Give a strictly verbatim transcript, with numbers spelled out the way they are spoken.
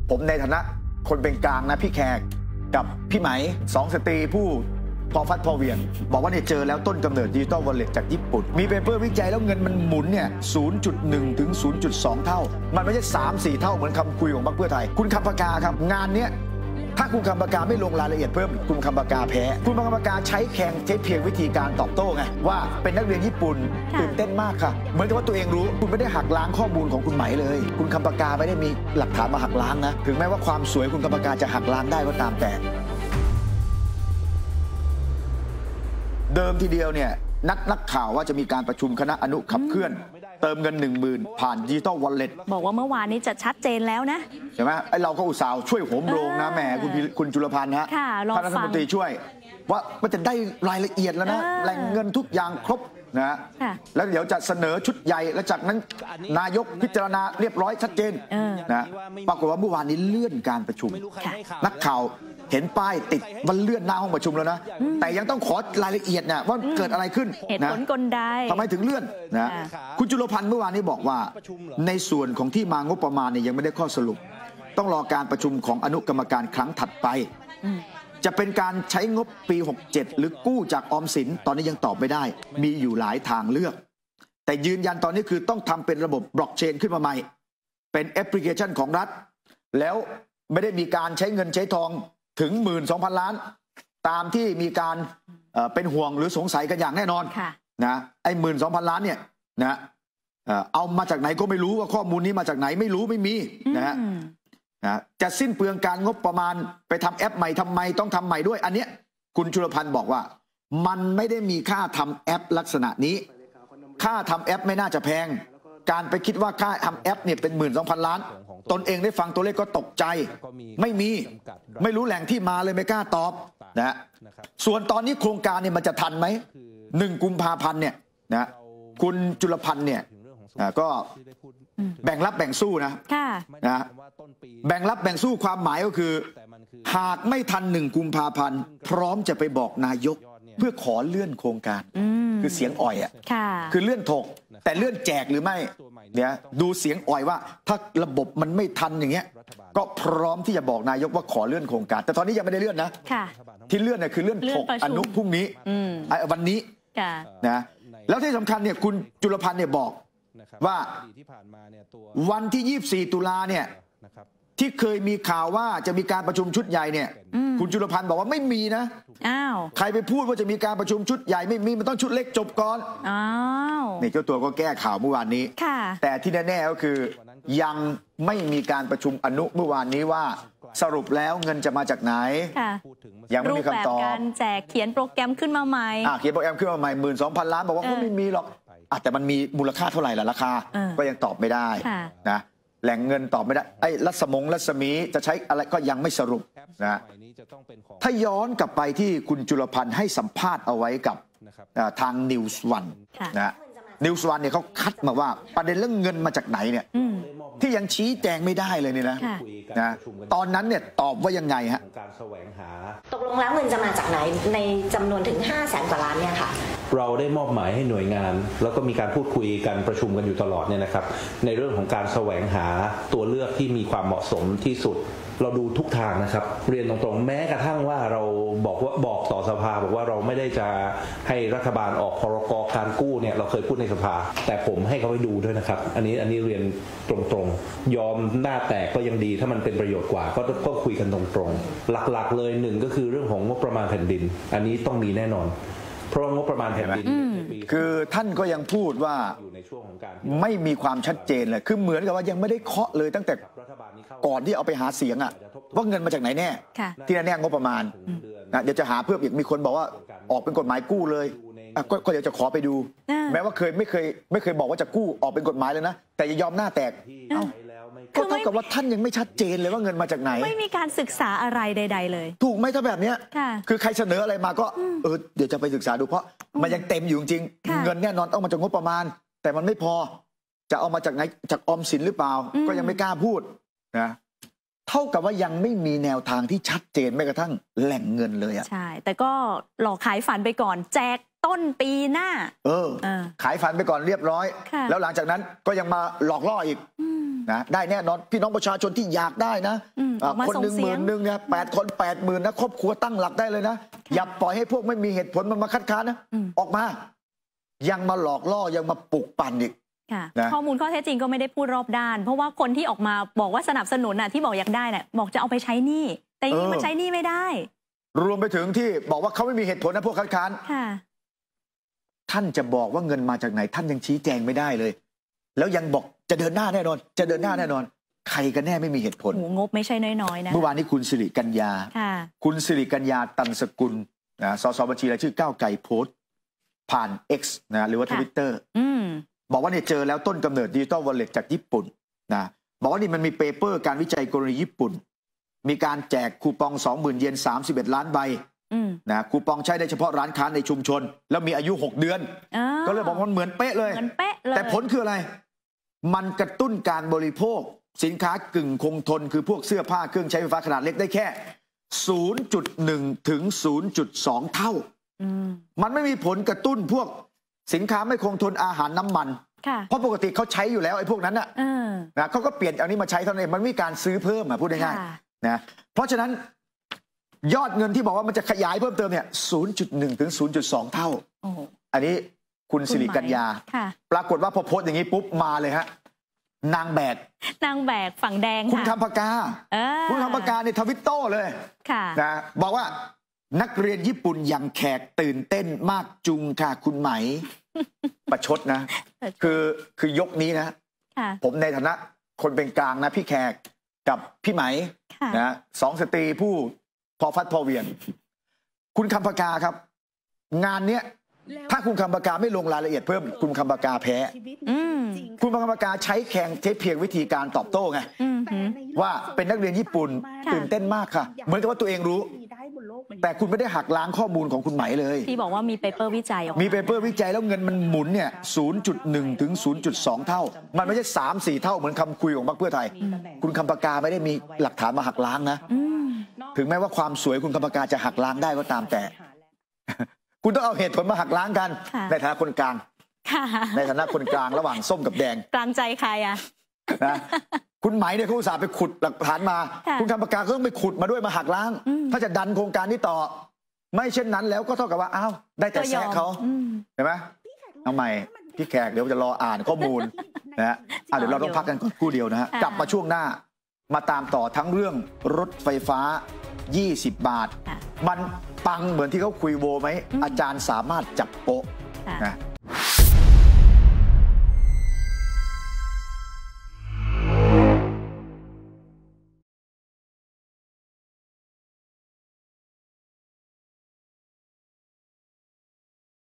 ผมในฐานะคนเป็นกลางนะพี่แขกกับพี่ไหมสองสตรีผู้พอฟัดพอเวียงบอกว่าเนี่ยเจอแล้วต้นกำเนิดดิจิตอลวอลเล็ตจากญี่ปุ่นมีเปเปอร์วิจัยแล้วเงินมันหมุนเนี่ย ศูนย์จุดหนึ่ง ถึง ศูนย์จุดสอง เท่ามันไม่ใช่ สามสี่ เท่าเหมือนคำคุยของพรรคเพื่อไทยคุณคำปากาครับงานเนี้ยถ้าคุณคำปากาไม่ลงรายละเอียดเพิ่มคุณคำปากาแพ้คุณคำปากาใช้แข่งใช้เพียงวิธีการตอบโต้ไงว่าเป็นนักเรียนญี่ปุ่นตื่นเต้นมากค่ะเหมือนกับว่าตัวเองรู้คุณไม่ได้หักล้างข้อมูลของคุณไหมเลยคุณคำปากาไม่ได้มีหลักฐานมาหักล้างนะถึงแม้ว่าความสวยคุณคำปากาจะหักล้างได้ก็ตามแต่เดิมทีเดียวเนี่ยนักนักข่าวว่าจะมีการประชุมคณะอนุขับเคลื่อนเติมเงิน หนึ่งหมื่น ผ่านดิจิตอลวอลเล็ตบอกว่าเมื่อวานนี้จะชัดเจนแล้วนะใช่ไหมไอเราก็อุตส่าห์ช่วยโหมโรงนะแหมคุณคุณจุลพันธ์ฮะท่านรัฐมนตรีช่วยว่ามันจะได้รายละเอียดแล้วนะแหล่งเงินทุกอย่างครบนะแล้วเดี๋ยวจะเสนอชุดใหญ่แล้วจากนั้นนายกพิจารณาเรียบร้อยชัดเจนนะปรากฏว่าเมื่อวานนี้เลื่อนการประชุมนักข่าวเห็นป้ายติดมันเลื่อนหน้าห้องประชุมแล้วนะแต่ยังต้องขอรายละเอียดนะว่าเกิดอะไรขึ้นเหตุผลกลใดทำไมถึงเลื่อนนะคุณจุลพันธ์เมื่อวานนี้บอกว่าในส่วนของที่มางบประมาณเนี่ยยังไม่ได้ข้อสรุปต้องรอการประชุมของอนุกรรมการครั้งถัดไปจะเป็นการใช้งบปีหกเจ็ดหรือกู้จากออมสินตอนนี้ยังตอบไม่ได้มีอยู่หลายทางเลือกแต่ยืนยันตอนนี้คือต้องทำเป็นระบบบล็อกเชนขึ้นมาใหม่เป็นแอปพลิเคชันของรัฐแล้วไม่ได้มีการใช้เงินใช้ทองถึง หนึ่งหมื่นสองพัน ล้านตามที่มีการเป็นห่วงหรือสงสัยกันอย่างแน่นอนนะไอ้หมื่นสองพันล้านเนี่ยนะเอามาจากไหนก็ไม่รู้ว่าข้อมูลนี้มาจากไหนไม่รู้ไม่มีนะฮะนะจะสิ้นเปลืองการงบประมาณไปทำแอปใหม่ทำไมต้องทำใหม่ด้วยอันเนี้ยคุณจุลพันธ์บอกว่ามันไม่ได้มีค่าทำแอปลักษณะนี้ค่าทำแอปไม่น่าจะแพงการไปคิดว่าค่าทำแอปเนี่ยเป็นหมื่นสองพันล้านตนเองได้ฟังตัวเลขก็ตกใจไม่มีไม่รู้แหล่งที่มาเลยไม่กล้าตอบนะส่วนตอนนี้โครงการเนี่ยมันจะทันไหมหนึ่งกุมภาพันธ์เนี่ยนะคุณจุลพันธ์เนี่ยก็แบ่งรับแบ่งสู้นะนะแบ่งรับแบ่งสู้ความหมายก็คือหากไม่ทันหนึ่งกุมภาพันธ์พร้อมจะไปบอกนายกเพื่อขอเลื่อนโครงการคือเสียงอ่อยอ่ะคือเลื่อนถกแต่เลื่อนแจกหรือไม่เนี่ยดูเสียงอ่อยว่าถ้าระบบมันไม่ทันอย่างเงี้ยก็พร้อมที่จะบอกนายกว่าขอเลื่อนโครงการแต่ตอนนี้ยังไม่ได้เลื่อนนะที่เลื่อนเนี่ยคือเลื่อนถกอนุพรุ่งนี้วันนี้นะแล้วที่สำคัญเนี่ยคุณจุลพันธ์เนี่ยบอกว่าวันที่ยี่สิบสี่ตุลาเนี่ยที่เคยมีข่าวว่าจะมีการประชุมชุดใหญ่เนี่ยคุณจุลพันธ์บอกว่าไม่มีนะอ้าวใครไปพูดว่าจะมีการประชุมชุดใหญ่ไม่มีมันต้องชุดเล็กจบก่อนอ้าวนี่เจ้าตัวก็แก้ข่าวเมื่อวานนี้แต่ที่แน่ๆก็คือยังไม่มีการประชุมอนุเมื่อวานนี้ว่าสรุปแล้วเงินจะมาจากไหนยังไม่มีคำตอบการแจกเขียนโปรแกรมขึ้นมาใหม่เขียนโปรแกรมขึ้นมาใหม่หมื่นสองพันล้านบอกว่าก็ไม่มีหรอกแต่มันมีมูลค่าเท่าไหร่ล่ะราคาก็ยังตอบไม่ได้นะแหล่งเงินตอบไม่ได้ไอ้รัศมงรัศมีจะใช้อะไรก็ยังไม่สรุปนะถ้าย้อนกลับไปที่คุณจุลพันธ์ให้สัมภาษณ์เอาไว้กับทางนิวส์วันนะนิวส์วันเนี่ยเขาคัดมาว่าประเด็นเรื่องเงินมาจากไหนเนี่ยที่ยังชี้แจงไม่ได้เลยเนี่ยนะนะตอนนั้นเนี่ยตอบว่ายังไงฮะตกลงแล้วเงินจะมาจากไหนในจำนวนถึงห้าแสนกว่าล้านเนี่ยค่ะเราได้มอบหมายให้หน่วยงานแล้วก็มีการพูดคุยกันประชุมกันอยู่ตลอดเนี่ยนะครับในเรื่องของการแสวงหาตัวเลือกที่มีความเหมาะสมที่สุดเราดูทุกทางนะครับเรียนตรงๆแม้กระทั่งว่าเราบอกว่าบอกต่อสภาบอกว่าเราไม่ได้จะให้รัฐบาลออกพรกการกู้เนี่ยเราเคยพูดในสภาแต่ผมให้เขาไปดูด้วยนะครับอันนี้อันนี้เรียนตรงๆยอมหน้าแตกก็ยังดีถ้ามันเป็นประโยชน์กว่าก็ก็คุยกันตรงๆหลักๆเลยหนึ่งก็คือเรื่องของงบประมาณแผ่นดินอันนี้ต้องมีแน่นอนเพราะงบประมาณแผ่นดินคือท่านก็ยังพูดว่าไม่มีความชัดเจนเลยคือเหมือนกับว่ายังไม่ได้เคาะเลยตั้งแต่ก่อนที่เอาไปหาเสียงอะว่าเงินมาจากไหนแน่ที่แน่ๆงบประมาณนะเดี๋ยวจะหาเพิ่มอีกมีคนบอกว่าออกเป็นกฎหมายกู้เลยก็เดี๋ยวจะขอไปดูแม้ว่าเคยไม่เคยไม่เคยบอกว่าจะกู้ออกเป็นกฎหมายเลยนะแต่ยอมหน้าแตกก็เท่ากับว่าท่านยังไม่ชัดเจนเลยว่าเงินมาจากไหนไม่มีการศึกษาอะไรใดๆเลยถูกไหมถ้าแบบนี้คือใครเสนออะไรมาก็เออเดี๋ยวจะไปศึกษาดูเพราะมันยังเต็มอยู่จริงเงินแน่นอนต้องมาจากงบประมาณแต่มันไม่พอจะเอามาจากไหนจากออมสินหรือเปล่าก็ยังไม่กล้าพูดนะเท่ากับว่ายังไม่มีแนวทางที่ชัดเจนแม้กระทั่งแหล่งเงินเลยอ่ะใช่แต่ก็หลอกขายฝันไปก่อนแจกต้นปีหน้าเออเออขายฝันไปก่อนเรียบร้อยแล้วหลังจากนั้นก็ยังมาหลอกล่ออีกนะได้แน่นอนพี่น้องประชาชนที่อยากได้นะคนหนึ่งหมื่นหนึ่งเนี่ยแปดคนแปดหมื่นนะครอบครัวตั้งหลักได้เลยนะอย่าปล่อยให้พวกไม่มีเหตุผลมันมาคัดค้านนะออกมายังมาหลอกล่อยังมาปลุกปั่นอีกข้อมูลข้อเท็จจริงก็ไม่ได้พูดรอบด้านเพราะว่าคนที่ออกมาบอกว่าสนับสนุนน่ะที่บอกอยากได้น่ะบอกจะเอาไปใช้หนี้แต่ยังมันใช้หนี้ไม่ได้รวมไปถึงที่บอกว่าเขาไม่มีเหตุผลนะพวกคัดค้านท่านจะบอกว่าเงินมาจากไหนท่านยังชี้แจงไม่ได้เลยแล้วยังบอกจะเดินหน้าแน่นอนจะเดินหน้าแน่นอนใครกันแน่ไม่มีเหตุผลงบไม่ใช่น้อยๆนะเมื่อวานนี้คุณสิริกัญญาคุณสิริกัญญาตันสกุลนะสสบัญชีรายชื่อก้าวไกลโพสต์ผ่าน X นะหรือว่า ทวิตเตอร์ บอกว่าเนี่ยเจอแล้วต้นกำเนิดดิจิตอลวอลเล็ตจากญี่ปุ่นนะบอกว่านี่มันมีเปเปอร์การวิจัยกรณีญี่ปุ่นมีการแจกคูปอง สองหมื่น เยนสามสิบเอ็ดล้านใบนะคูปองใช้ได้เฉพาะร้านค้าในชุมชนแล้วมีอายุหกเดือนก็เลยบอกมันเหมือนเป๊ะเลยแต่ผลคืออะไรมันกระตุ้นการบริโภคสินค้ากึ่งคงทนคือพวกเสื้อผ้าเครื่องใช้ไฟฟ้าขนาดเล็กได้แค่ ศูนย์จุดหนึ่ง ถึง ศูนย์จุดสอง เท่ามันไม่มีผลกระตุ้นพวกสินค้าไม่คงทนอาหารน้ำมันเพราะปกติเขาใช้อยู่แล้วไอ้พวกนั้นน่ะนะเขาก็เปลี่ยนเอานี้มาใช้เท่านั้นเองมันไม่มีการซื้อเพิ่มอ่ะพูดง่ายๆนะเพราะฉะนั้นยอดเงินที่บอกว่ามันจะขยายเพิ่มเติมเนี่ย ศูนย์จุดหนึ่ง ถึง ศูนย์จุดสอง เท่าอันนี้คุณสิริกัญญาปรากฏว่าพอโพสต์อย่างนี้ปุ๊บมาเลยฮะนางแบกนางแบกฝั่งแดงคุณคำปากาคุณคำปากาในทวิตโต้เลยนะบอกว่านักเรียนญี่ปุ่นอย่างแขกตื่นเต้นมากจุงค่ะคุณไหมประชดนะคือคือยกนี้นะผมในฐานะคนเป็นกลางนะพี่แขกกับพี่ไหมนะสองสตรีผู้พอฟัดพอเวียนคุณคำปากาครับงานเนี้ยถ้าคุณคำปากาไม่ลงรายละเอียดเพิ่มคุณคำปากาแพ้คุณคำปากาใช้แข่งใช้เพียงวิธีการตอบโต้ไงว่าเป็นนักเรียนญี่ปุ่นตื่นเต้นมากค่ะเหมือนกับว่าตัวเองรู้แต่คุณไม่ได้หักล้างข้อมูลของคุณไหมเลยที่บอกว่ามีเปเปอร์วิจัยออกมีเปเปอร์วิจัยแล้วเงินมันหมุนเนี่ย ศูนย์จุดหนึ่ง ถึง ศูนย์จุดสอง เท่ามันไม่ใช่ สาม สี่ เท่าเหมือนคำคุยของพรรคเพื่อไทยคุณคำปากาไม่ได้มีหลักฐานมาหักล้างนะถึงแม้ว่าความสวยคุณคำปากาจะหักล้างได้ก็ตามแต่คุณต้องเอาเหตุผลมาหักล้างกันในฐานะคนกลางในฐานะคนกลางระหว่างส้มกับแดงกลางใจใครอะนะคุณไหมเนี่ยเขาอุตส่าห์ไปขุดหลักฐานมาคุณคำปากาก็ต้องไปขุดมาด้วยมาหักล้างถ้าจะดันโครงการนี้ต่อไม่เช่นนั้นแล้วก็เท่ากับว่าอ้าวได้แต่แซะเขาเห็นไหมเอาใหม่พี่แขกเดี๋ยวจะรออ่านข้อมูลนะฮะเดี๋ยวเราต้องพักกันก่อนคู่เดียวนะฮะกลับมาช่วงหน้ามาตามต่อทั้งเรื่องรถไฟฟ้ายี่สิบบาทมันปังเหมือนที่เขาคุยโวไหมอาจารย์สามารถจับโป๊ะนะ